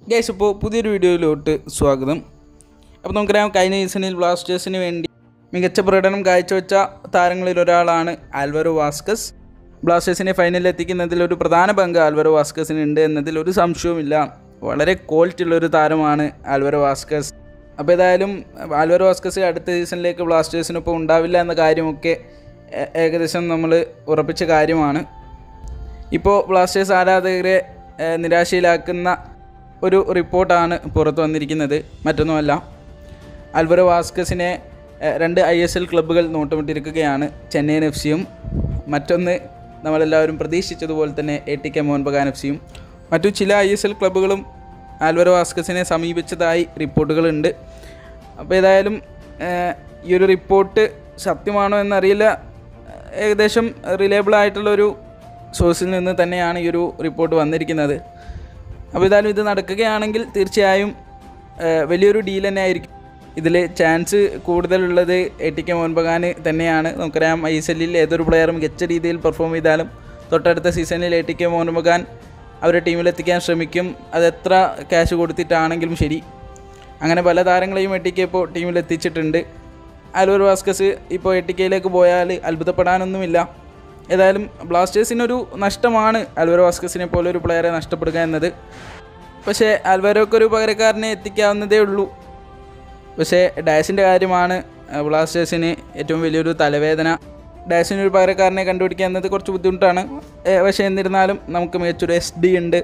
Guys, ഇപ്പോൾ പുതിയൊരു വീഡിയോയിലോട്ട് സ്വാഗതം. അപ്പോൾ നമുക്കറിയാം, കഴിഞ്ഞ സീസണിൽ ബ്ലാസ്റ്റേഴ്സിന് വേണ്ടി മികച്ച പ്രകടനം കാഴ്ചവെച്ച താരങ്ങളിൽ ഒരാളാണ് ആൽവറോ വാസ്കസ്. ബ്ലാസ്റ്റേഴ്സിനെ ഫൈനലിൽ എത്തിക്കുന്നതിൽ ഒരു പ്രധാന പങ്ക് ആൽവറോ വാസ്കസിനുണ്ട് എന്നതിൽ ഒരു സംശയവുമില്ല. വളരെ ക്വാളിറ്റി ഉള്ളൊരു താരമാണ് ആൽവറോ വാസ്കസ്. അപ്പോൾ ഏതായാലും ആൽവറോ വാസ്കസ് അടുത്ത സീസണിലേക്ക് ബ്ലാസ്റ്റേഴ്സിനൊപ്പം ഉണ്ടാവില്ല എന്ന കാര്യമൊക്കെ ഏകദേശം നമ്മൾ ഉറപ്പിച്ച കാര്യമാണ്. ഇപ്പോൾ ബ്ലാസ്റ്റേഴ്സ് ആരാധകരെ നിരാശയിലാക്കുന്ന ഒരു റിപ്പോർട്ടാണ് പുറത്തു വന്നിരിക്കുന്നത്. മറ്റൊന്നുമല്ല, ആൽവറോ വാസ്കസിനെ 2 ISL ക്ലബ്ബുകൾ നോട്ടമിട്ടിരിക്കുകയാണ്. ചെന്നൈയിൻ FC-യും മറ്റൊന്ന് നമ്മളെല്ലാവരും പ്രതീക്ഷിച്ചതുപോലെ തന്നെ ATK മോഹൻ ബഗാൻ FC-യും. മറ്റു ചില ISL ക്ലബ്ബുകളും ആൽവറോ വാസ്കസിനെ സമീപിച്ചതായി റിപ്പോർട്ടുകളുണ്ട്. അപ്പോൾ ഏതായാലും ഈ ഒരു റിപ്പോർട്ട് സത്യമാണോ എന്നറിയില്ല. ഏകദേശം റിലയബിൾ ആയിട്ടുള്ളൊരു സോഴ്സിൽ നിന്ന് തന്നെയാണ് ഈ ഒരു റിപ്പോർട്ട് വന്നിരിക്കുന്നത്. അപ്പോൾ ഏതായാലും ഇത് നടക്കുകയാണെങ്കിൽ തീർച്ചയായും വലിയൊരു ഡീൽ തന്നെ ആയിരിക്കും. ഇതിൽ ചാൻസ് കൂടുതലുള്ളത് ATK മോഹൻ ബഗാൻ തന്നെയാണ്. നമുക്കറിയാം, ISL-ൽ ഏതൊരു പ്ലെയർ മികച്ച രീതിയിൽ പെർഫോം ചെയ്താലും തൊട്ടടുത്ത സീസണിൽ ATK മോഹൻ ബഗാൻ അവരെ ടീമിലെത്തിക്കാൻ ശ്രമിക്കും. അതെത്ര ക്യാഷ് കൊടുത്തിട്ടാണെങ്കിലും ശരി. അങ്ങനെ പല താരങ്ങളെയും ATK ഇപ്പോൾ ടീമിലെത്തിച്ചിട്ടുണ്ട്. ആൽവറോ വാസ്കസ് ഇപ്പോൾ ATK-യിലേക്ക് പോയാൽ അത്ഭുതപ്പെടാനൊന്നുമില്ല. ഏതായാലും ബ്ലാസ്റ്റേഴ്സിനൊരു നഷ്ടമാണ് ആൽവറോ വാസ്കസിനെ പോലെ ഒരു പ്ലെയറെ നഷ്ടപ്പെടുക എന്നത്. പക്ഷേ ആൽവറോക്കൊരു പകരക്കാരനെ എത്തിക്കാവുന്നതേ ഉള്ളൂ. പക്ഷേ ഡാഷിൻ്റെ കാര്യമാണ് ബ്ലാസ്റ്റേഴ്സിന് ഏറ്റവും വലിയൊരു തലവേദന. ഡാഷിനൊരു പകരക്കാരനെ കണ്ടുപിടിക്കുക എന്നത് കുറച്ച് ബുദ്ധിമുട്ടാണ്. പക്ഷേ എന്നിരുന്നാലും നമുക്ക് മികച്ചൊരു SD ഉണ്ട്.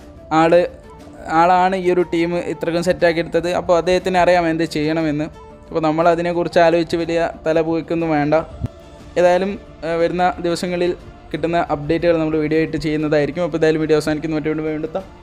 ആളാണ് ഈ ഒരു ടീം ഇത്രയും സെറ്റാക്കിയെടുത്തത്. അപ്പോൾ അദ്ദേഹത്തിന് അറിയാം എന്ത് ചെയ്യണമെന്ന്. അപ്പോൾ നമ്മൾ അതിനെക്കുറിച്ച് ആലോചിച്ച് വലിയ തല പോയിക്കൊന്നും വേണ്ട. ഏതായാലും വരുന്ന ദിവസങ്ങളിൽ കിട്ടുന്ന അപ്ഡേറ്റുകൾ നമ്മൾ വീഡിയോ ആയിട്ട് ചെയ്യുന്നതായിരിക്കും. അപ്പോൾ ഏതായാലും വീഡിയോ അവസാനിക്കുന്ന മറ്റൊരു വീണ്ടും